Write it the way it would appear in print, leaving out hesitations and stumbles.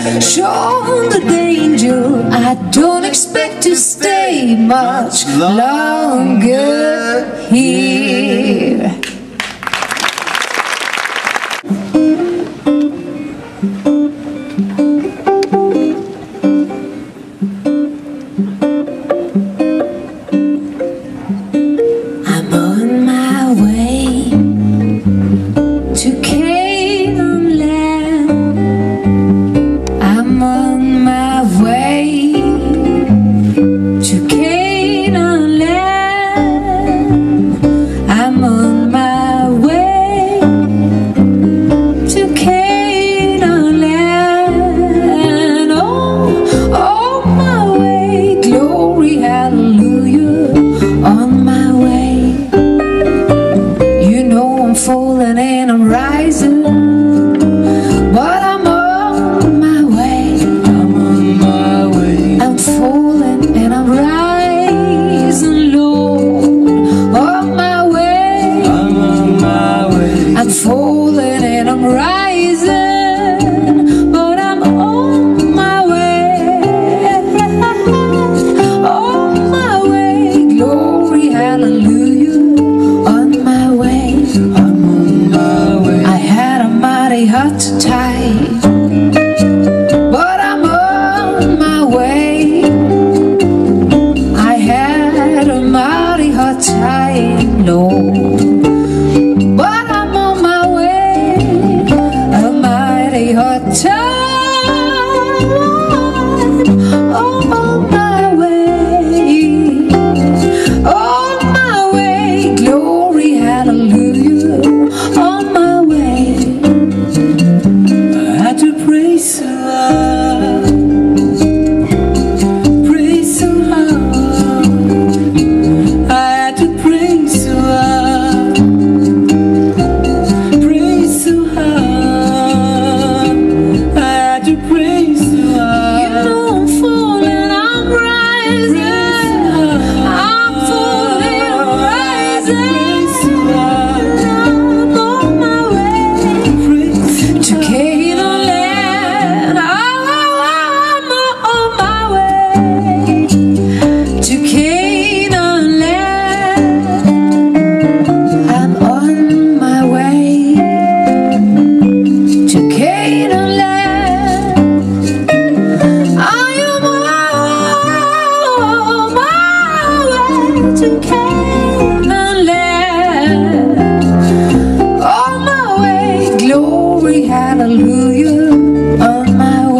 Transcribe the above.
shown the danger. I don't expect to stay much longer here. I'm on my way to Canaan land. I'm on my way to Canaan land. I'm on my way to Canaan land. Oh, my way, glory, hallelujah. On my way, you know I'm falling and I'm rising, but I'm on my way. I'm on my way. I'm falling and I'm rising, Lord. On my way. I'm on my way. I'm falling and I'm rising, but I'm on my way. On my way, glory, hallelujah. On my way. I'm on my way. I had a mighty hard time, but I'm on my way. I had a mighty hard time, Lord, but I'm on my way. A mighty hard time. Oh, on my way. On my way, glory, hallelujah. On my way, I had to pray so hard, pray so hard. I had to pray so hard, pray so hard. I had to pray so hard. You know I'm falling, I'm rising. I'm falling, I'm rising. I'm on my way to Canaan land. I'm on my way to Canaan land. I'm on my way to Canaan land. I am on my way to Canaan land. On my way, glory, hallelujah. On my way.